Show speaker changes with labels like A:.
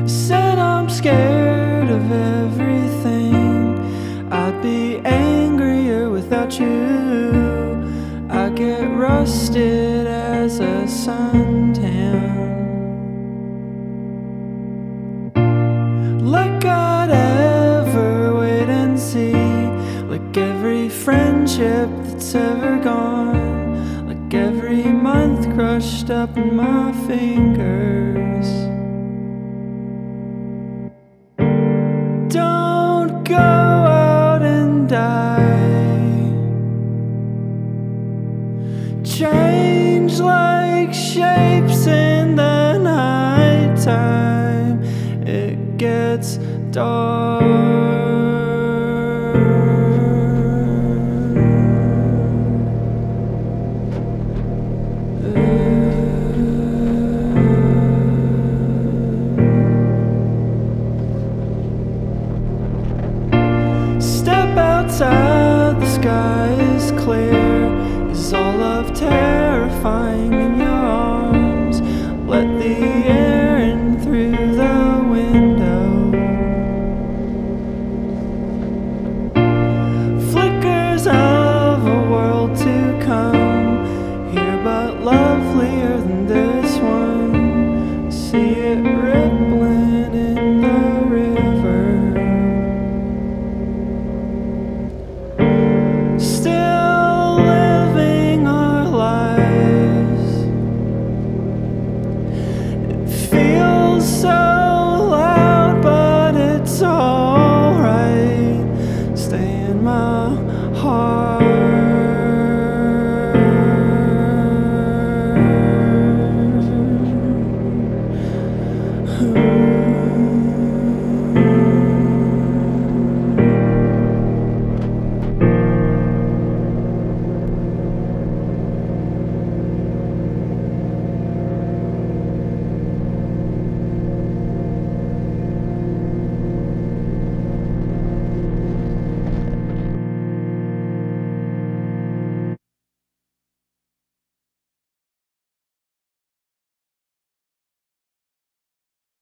A: Said I'm scared of everything. I'd be angrier without you. I get rusted as a suntan. Like I'd ever wait and see. Like every friendship that's ever gone. Like every month crushed up in my fingers. Don't go out and die. Change like shapes in the nighttime. It gets dark. Step outside, the sky is clear. Is all love terrifying in your arms? Let the air in through the window. Flickers of a world to come, here but lovelier than this one. See it rippling in the river. Still living our lives. It feels so loud, but it's alright. Stay in my heart. Ooh.